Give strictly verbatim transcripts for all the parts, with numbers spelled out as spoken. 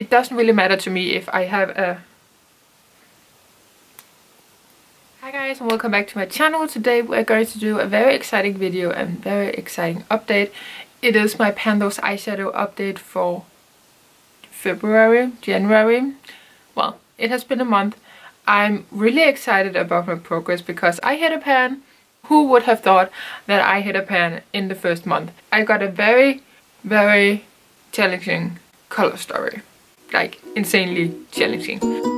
It doesn't really matter to me if I have a... Hi guys, and welcome back to my channel. Today we're going to do a very exciting video and very exciting update. It is my Pando's eyeshadow update for February, January. Well, it has been a month. I'm really excited about my progress because I hit a pan. Who would have thought that I hit a pan in the first month? I got a very, very challenging color story. Like, insanely challenging.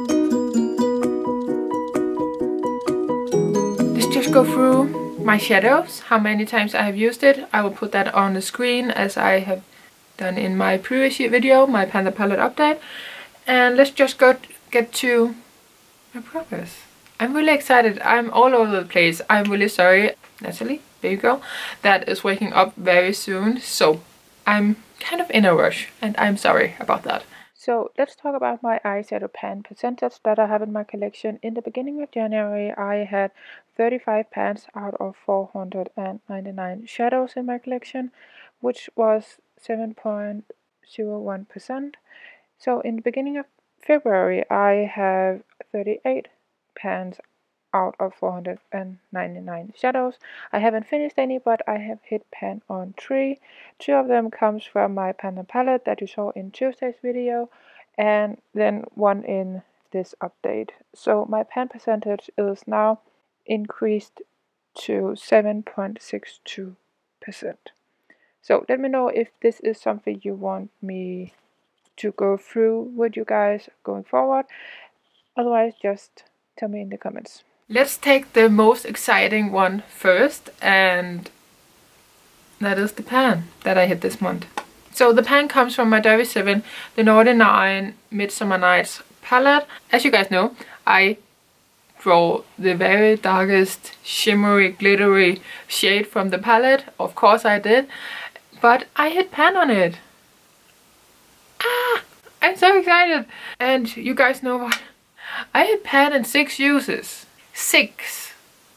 Let's just go through my shadows, how many times I have used it. I will put that on the screen as I have done in my previous video, my Panda palette update. And let's just go get to my progress. I'm really excited. I'm all over the place. I'm really sorry, Natalie, baby girl, that is waking up very soon. So I'm kind of in a rush and I'm sorry about that. So let's talk about my eyeshadow pan percentage that I have in my collection. In the beginning of January, I had thirty-five pans out of four hundred ninety-nine shadows in my collection, which was seven point zero one percent. So in the beginning of February, I have thirty-eight pans out of four hundred ninety-nine shadows. I haven't finished any, but I have hit pan on three. Two of them comes from my Panda palette that you saw in Tuesday's video, and then one in this update. So my pan percentage is now increased to seven point six two percent. So let me know if this is something you want me to go through with you guys going forward. Otherwise, just tell me in the comments. Let's take the most exciting one first, and that is the pan that I hit this month. So the pan comes from my Derby seven, the Naughty nine Midsummer Nights palette. As you guys know, I draw the very darkest shimmery glittery shade from the palette. Of course I did, but I hit pan on it. Ah, I'm so excited. And you guys know what? I hit pan in six uses. Six.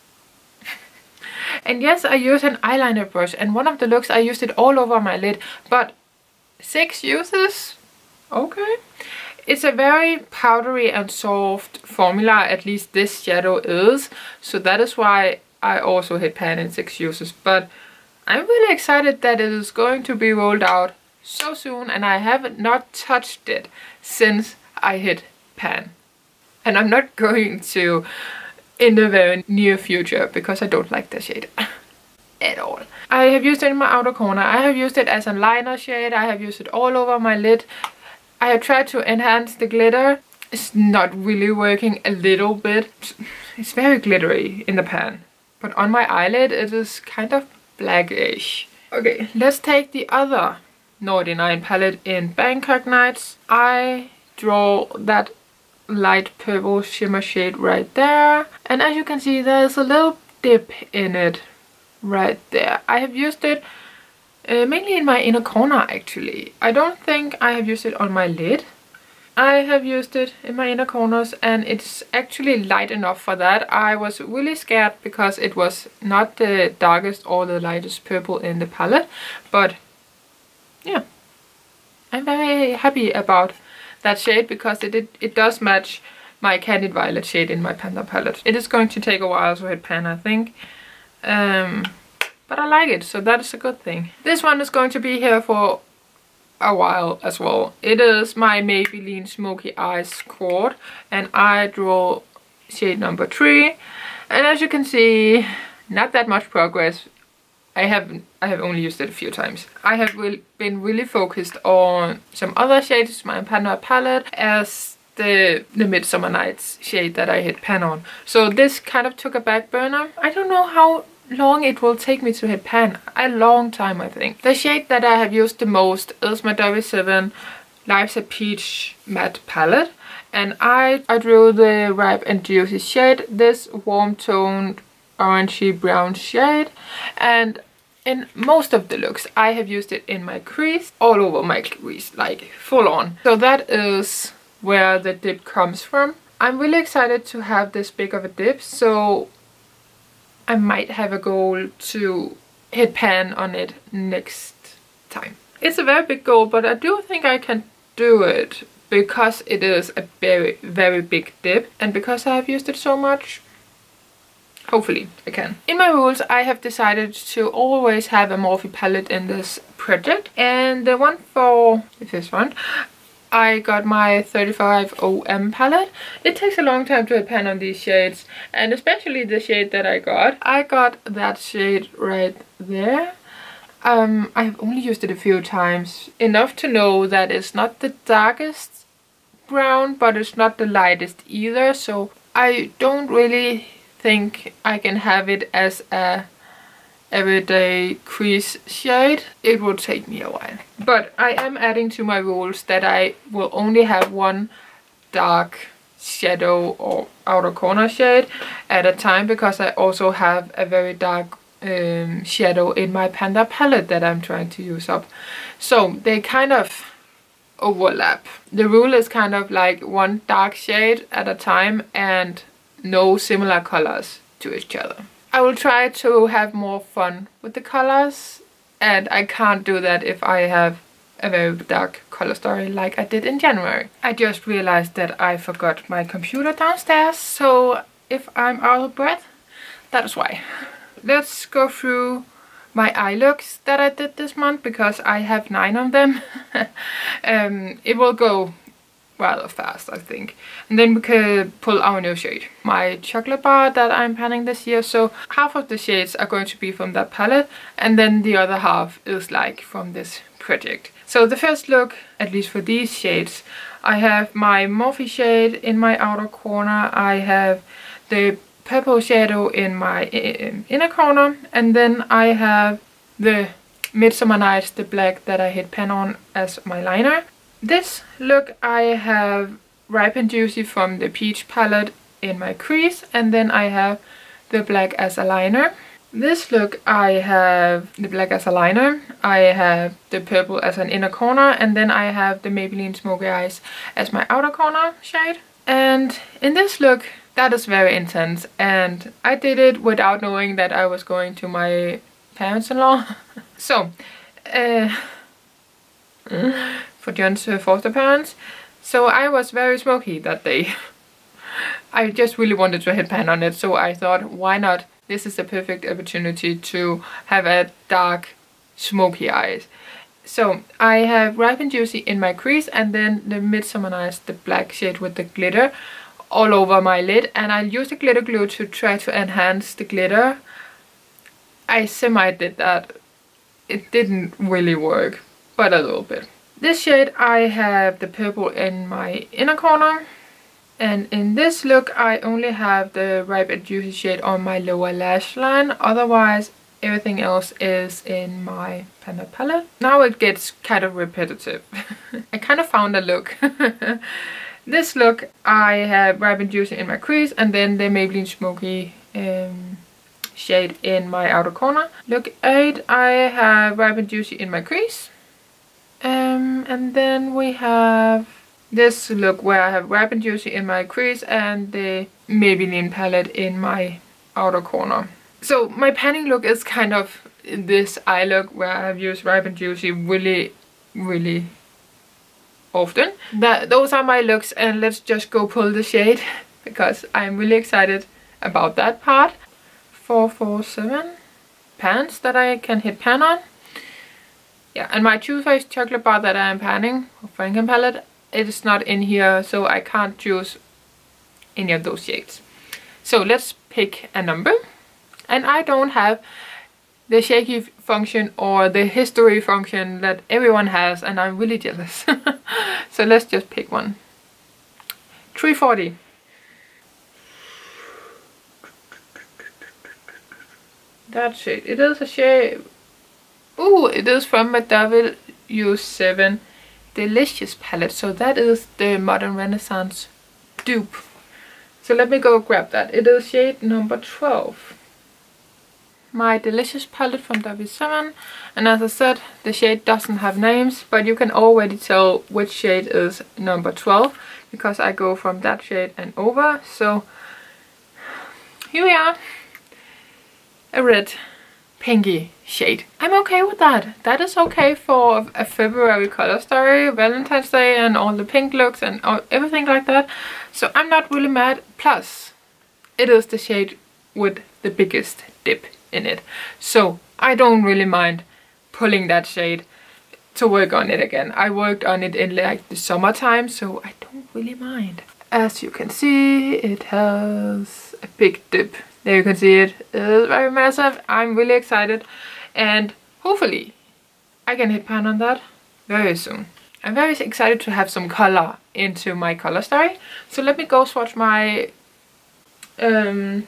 And yes, I use an eyeliner brush, and one of the looks I used it all over my lid, but six uses? Okay. It's a very powdery and soft formula, at least this shadow is, so that is why I also hit pan in six uses. But I'm really excited that it is going to be rolled out so soon, and I have not touched it since I hit pan. And I'm not going to in the very near future because I don't like the shade at all. I have used it in my outer corner. I have used it as a liner shade. I have used it all over my lid. I have tried to enhance the glitter. It's not really working a little bit. It's very glittery in the pan. But on my eyelid it is kind of blackish. Okay, let's take the other Naughty nine palette in Bangkok Nights. I draw that light purple shimmer shade right there, and as you can see there's a little dip in it right there. I have used it uh, mainly in my inner corner actually. I don't think I have used it on my lid. I have used it in my inner corners and it's actually light enough for that. I was really scared because it was not the darkest or the lightest purple in the palette, but yeah, I'm very happy about that shade because it, it it does match my Candid Violet shade in my Panda palette. It is going to take a while to hit pan, I think, um, but I like it, so that is a good thing. This one is going to be here for a while as well. It is my Maybelline Smoky Eyes Quad, and I draw shade number three, and as you can see, not that much progress. I haven't, I have only used it a few times. I have re been really focused on some other shades, my Panda palette, as the, the Midsummer Nights shade that I hit pan on. So this kind of took a back burner. I don't know how long it will take me to hit pan. A long time, I think. The shade that I have used the most is my Derby seven Life's a Peach matte palette. And I, I drew the Ripe and Juicy shade, this warm toned orangey brown shade, and in most of the looks I have used it in my crease, all over my crease, like full on. So that is where the dip comes from. I'm really excited to have this big of a dip, so I might have a goal to hit pan on it next time. It's a very big goal, but I do think I can do it because it is a very, very big dip, and because I have used it so much, hopefully I can. In my rules, I have decided to always have a Morphe palette in this project, and the one for this one, I got my thirty-five O M palette. It takes a long time to pan on these shades, and especially the shade that I got. I got that shade right there. Um, I've only used it a few times, enough to know that it's not the darkest brown, but it's not the lightest either, so I don't really think I can have it as a everyday crease shade. It will take me a while. But I am adding to my rules that I will only have one dark shadow or outer corner shade at a time, because I also have a very dark um, shadow in my Panda palette that I'm trying to use up. So they kind of overlap. The rule is kind of like one dark shade at a time and no similar colors to each other. I will try to have more fun with the colors, and I can't do that if I have a very dark color story like I did in January. I just realized that I forgot my computer downstairs, so if I'm out of breath, that is why. Let's go through my eye looks that I did this month, because I have nine of them. um, it will go rather fast, I think, and then we could pull our new shade. My chocolate bar that I'm panning this year, so half of the shades are going to be from that palette, and then the other half is like from this project. So the first look, at least for these shades, I have my Morphe shade in my outer corner, I have the purple shadow in my inner corner, and then I have the Midsummer Nights, the black that I hit pan on as my liner. This look I have Ripe and Juicy from the Peach palette in my crease, and then I have the black as a liner. This look I have the black as a liner, I have the purple as an inner corner, and then I have the Maybelline Smoky Eyes as my outer corner shade. And in this look, that is very intense, and I did it without knowing that I was going to my parents-in-law. So, uh, for John's foster parents. So I was very smoky that day. I just really wanted to hit pan on it, so I thought, why not? This is the perfect opportunity to have a dark smoky eyes. So I have Ripe and Juicy in my crease, and then the Midsummer Nights, the black shade with the glitter, all over my lid, and I used the glitter glue to try to enhance the glitter. I semi did that. It didn't really work, but a little bit. This shade I have the purple in my inner corner, and in this look I only have the Ripe and Juicy shade on my lower lash line, otherwise everything else is in my Panda palette. Now it gets kind of repetitive. I kind of found a look. This look I have Ripe and Juicy in my crease, and then the Maybelline Smoky um, shade in my outer corner. Look eight I have Ripe and Juicy in my crease. Um, and then we have this look where I have Ripe and Juicy in my crease and the Maybelline palette in my outer corner. So my panning look is kind of this eye look where I have used Ripe and Juicy really, really often. That, those are my looks, and let's just go pull the shade because I'm really excited about that part. four four seven pans that I can hit pan on. Yeah, and my Too Faced chocolate bar that I am panning, Franken palette, it is not in here, so I can't choose any of those shades. So let's pick a number. And I don't have the shaky function or the history function that everyone has, and I'm really jealous. So let's just pick one. three forty. That's it. It is a shade. Ooh, it is from my W seven Delicious palette. So that is the Modern Renaissance dupe. So let me go grab that. It is shade number twelve. My Delicious palette from W seven. And as I said, the shade doesn't have names, but you can already tell which shade is number twelve because I go from that shade and over. So here we are. A red pinky shade. I'm okay with that. That is okay for a February color story, Valentine's Day and all the pink looks and all, everything like that. So I'm not really mad. Plus, it is the shade with the biggest dip in it. So I don't really mind pulling that shade to work on it again. I worked on it in like the summertime, so I don't really mind. As you can see, it has a big dip. There you can see it. It is very massive. I'm really excited, and hopefully I can hit pan on that very soon. I'm very excited to have some color into my color story. So let me go swatch my um,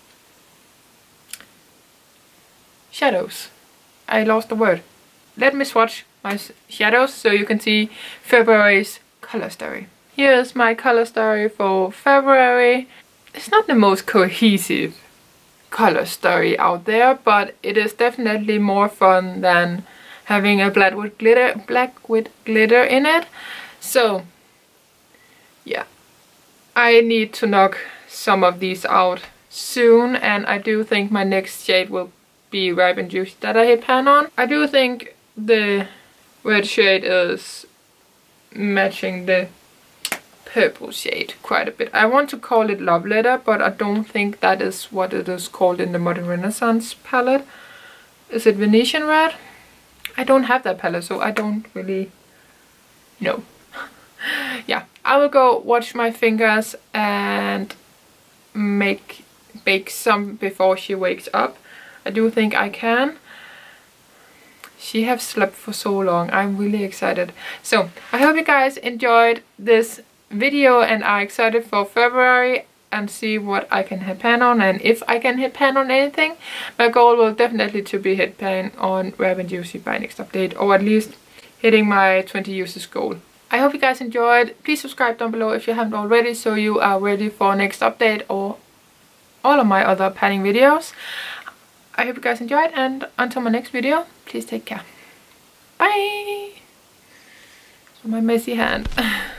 shadows. I lost the word. Let me swatch my shadows so you can see February's color story. Here's my color story for February. It's not the most cohesive color story out there, but it is definitely more fun than having a black with glitter, black with glitter in it. So yeah, I need to knock some of these out soon, and I do think my next shade will be Ripe and Juicy that I hit pan on. I do think the red shade is matching the purple shade quite a bit. I want to call it Love Letter, but I don't think that is what it is called in the Modern Renaissance palette. Is it Venetian Red? I don't have that palette, so I don't really know. Yeah, I will go wash my fingers and make bake some before she wakes up. I do think I can. She has slept for so long. I'm really excited. So I hope you guys enjoyed this video and are excited for February and see what I can hit pan on, and if I can hit pan on anything. My goal will definitely to be hit pan on Ripe and Juicy by next update, or at least hitting my twenty uses goal. I hope you guys enjoyed. Please subscribe down below if you haven't already, so you are ready for next update or all of my other panning videos. I hope you guys enjoyed, and until my next video, please take care. Bye! So my messy hand.